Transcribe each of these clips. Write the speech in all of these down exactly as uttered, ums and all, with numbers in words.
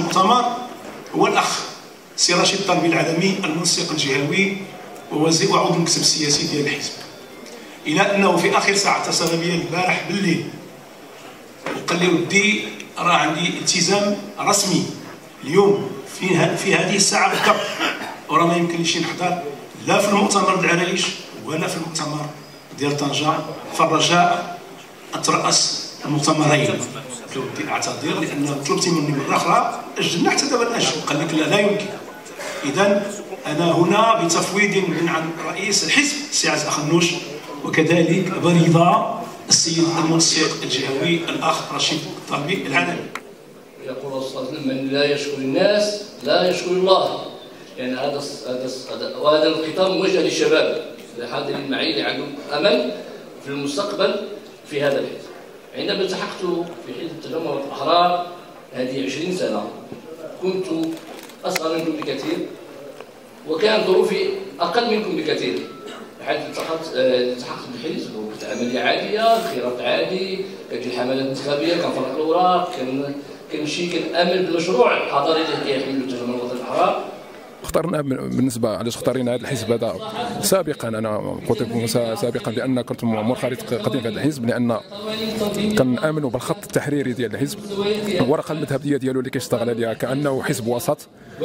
المؤتمر هو الأخ سي رشيد الطلبي العالمي المنسق الجهوي ووزير وعضو المكتب السياسي ديال الحزب، إلى أنه في آخر ساعة اتصل بي البارح بالليل وقال لي ودي راه عندي التزام رسمي اليوم في في هذه الساعة بالضبط، وراه ما يمكنليش نحضر لا في المؤتمر ديال العرايش ولا في المؤتمر ديال طنجة، فالرجاء أترأس المؤتمرين. ودي أعتذر لأن طلبتي مني مرة أخرى أجلنا حتى دابا نأجل، قال لك لا لا يمكن. إذا أنا هنا بتفويض من عن رئيس الحزب السي عز أخنوش، وكذلك برضا السيد المنسق الجهوي الأخ رشيد الطلبي العالمي. يقول الرسول من لا يشكر الناس لا يشكر الله. يعني هذا هذا وهذا الخطاب موجه للشباب الحاضرين معي اللي عندهم امل في المستقبل في هذا الحزب. عندما التحقت في حزب التجمع الأحرار هذه عشرين سنة كنت أصغر منكم بكثير وكانت ظروفي أقل منكم بكثير. حيث التحقت التحقت بالحزب وكنت عملية عادية، الخيارات عادي، كانت الحملات الانتخابية، كان فرق الأوراق، كان كان شيء كنأمل بالمشروع الحضاري اللي كيحمل التجمع الوطني الأحرار. اخترنا بالنسبه علاش اختارينا هذا الحزب هذا سابقا، انا قلت لكم سابقا بان كنت منخرط قديم في هذا الحزب، لان كنامنوا بالخط التحريري ديال الحزب، الورقه المذهبيه ديالو اللي كيشتغل عليها كانه حزب وسط،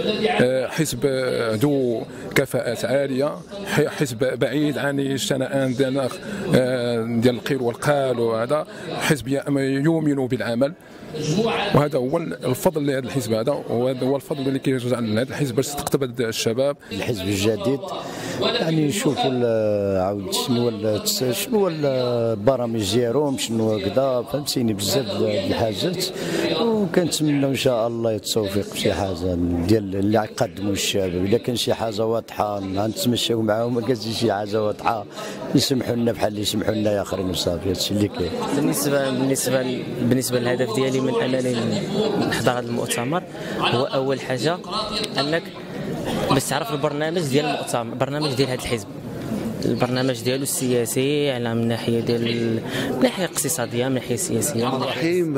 حزب ذو كفاءات عاليه، حزب بعيد عن الشنآن ديال ديال القيل والقال، وهذا حزب يؤمن بالعمل، وهذا هو الفضل لهذا الحزب هذا، وهذا هو الفضل اللي كيرجع لهذا الحزب باش تقتبل الشباب. الحزب الجديد يعني نشوفوا عاود شنو شنو البرامج ديالهم شنو هكذا، فهمتيني بزاف ديال الحاجات، وكنتمنوا ان شاء الله التوفيق في شي حاجه ديال اللي يقدموا الشباب. اذا كان شي حاجه واضحه غنتمشاو معاهم، ما كانش شي حاجه واضحه يسمحوا لنا بحال اللي يسمحوا لنا اخرين، وصافي هادشي اللي كاين. بالنسبه بالنسبه بالنسبه للهدف ديالي من انني نحضر هذا المؤتمر هو اول حاجه انك باش تعرف البرنامج ديال المؤتمر، البرنامج ديال هذا الحزب، البرنامج ديالو السياسي على من ناحيه ديال من ناحيه اقتصاديه، من ناحيه سياسيه. الرحيم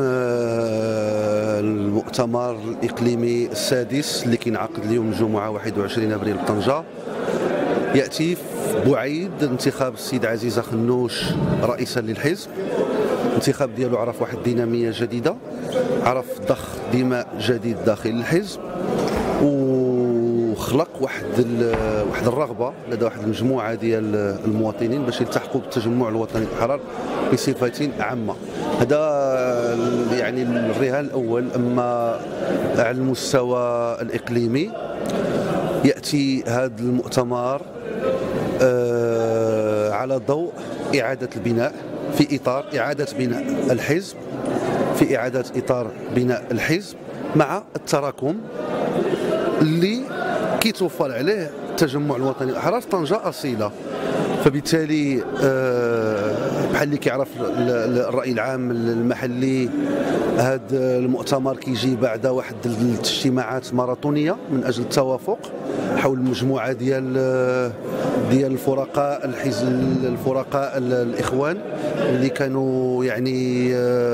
المؤتمر الاقليمي السادس اللي كينعقد اليوم الجمعه واحد وعشرين ابريل بطنجه ياتي بعيد انتخاب السيد عزيز أخنوش رئيسا للحزب. الانتخاب ديالو عرف واحد الديناميه جديده، عرف ضخ دماء جديد داخل الحزب، وخلق واحد واحد الرغبه لدى واحد المجموعه ديال المواطنين باش يلتحقوا بالتجمع الوطني الأحرار بصفه عامه. هذا يعني الرهان الاول. اما على المستوى الاقليمي ياتي هذا المؤتمر آه على ضوء اعاده البناء في اطار اعاده بناء الحزب، في اعاده اطار بناء الحزب مع التراكم اللي كيتوفر عليه التجمع الوطني الأحرار طنجة أصيلة. فبالتالي بحال اللي كيعرف الرأي العام المحلي، هذا المؤتمر كيجي بعد واحد الاجتماعات ماراثونية من أجل التوافق حول مجموعة ديال ديال الفرقاء الحزب الفرقاء الإخوان اللي كانوا يعني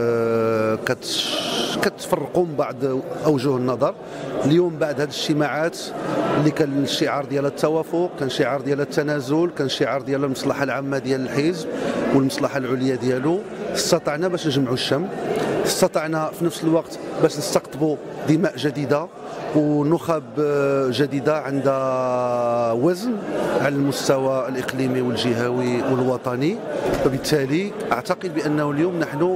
كتفرقوا من بعض أوجه النظر. اليوم بعد هذه الاجتماعات اللي كان الشعار ديال التوافق، كان شعار ديال التنازل، كان شعار ديال المصلحة العامة ديال الحزب والمصلحة العليا ديالو، استطعنا باش نجمعوا الشمل، استطعنا في نفس الوقت باش نستقطبوا دماء جديدة ونخب جديدة عندها وزن على المستوى الإقليمي والجهوي والوطني. وبالتالي أعتقد بأنه اليوم نحن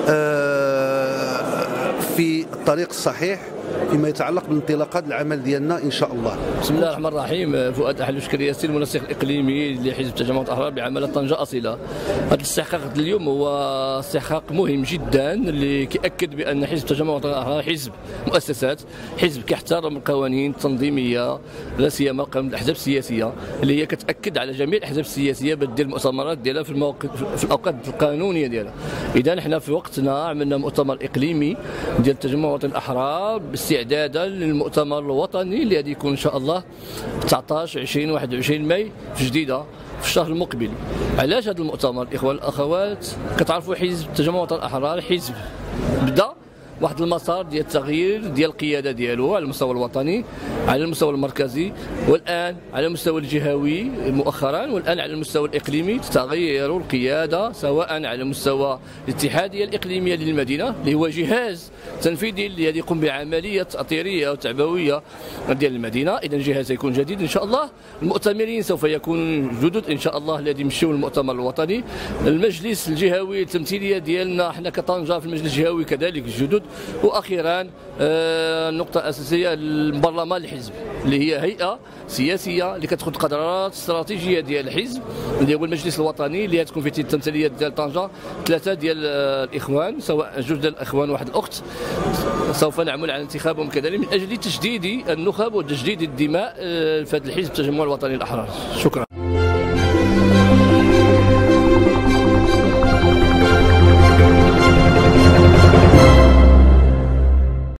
في الطريق الصحيح فيما يتعلق بالانطلاقات العمل ديالنا ان شاء الله. بسم الله الرحمن الرحيم. فؤاد أحلوش كرياسي المنسق الاقليمي لحزب التجمع الأحرار بعمل طنجة اصيله. هذا الاستحقاق اليوم هو استحقاق مهم جدا اللي كيأكد بان حزب التجمع الأحرار حزب مؤسسات، حزب كيحترم القوانين التنظيميه لا سيما قانون الاحزاب السياسيه اللي هي كتاكد على جميع الاحزاب السياسيه بدير المؤتمرات ديالها في المواقف في الاوقات القانونيه ديالها. اذا حنا في وقتنا عملنا مؤتمر اقليمي ديال التجمع الوطني الأحرار استعدادا للمؤتمر الوطني اللي غادي يكون ان شاء الله تسعطاش عشرين واحد وعشرين ماي في جديده في الشهر المقبل. علاش هذا المؤتمر الاخوان الاخوات؟ كتعرفوا حزب التجمع الوطني الأحرار حزب بدا واحد المسار ديال التغيير ديال القياده ديالو على المستوى الوطني، على المستوى المركزي، والان على المستوى الجهوي مؤخرا، والان على المستوى الاقليمي تغير القياده سواء على مستوى الاتحاديه الاقليميه للمدينه اللي هو جهاز تنفيذي اللي يقوم بعمليه تاطيريه وتعبويه ديال المدينه. اذا جهاز سيكون جديد ان شاء الله. المؤتمرين سوف يكونوا جدد ان شاء الله الذي يمشيو المؤتمر الوطني. المجلس الجهوي التمثيليه ديالنا احنا كطنجه في المجلس الجهوي كذلك جدد. واخيرا النقطه الاساسيه البرلمان الحزب اللي هي هيئه سياسيه اللي كتاخذ قرارات استراتيجيه ديال الحزب اللي هو المجلس الوطني اللي تكون فيه التمثيليه ديال طنجه ثلاثه ديال الاخوان، سواء جوج ديال الاخوان واحد الاخت. سوف نعمل على انتخابهم كذلك من اجل تجديد النخب وتجديد الدماء في هذا الحزب التجمع الوطني الاحرار. شكرا.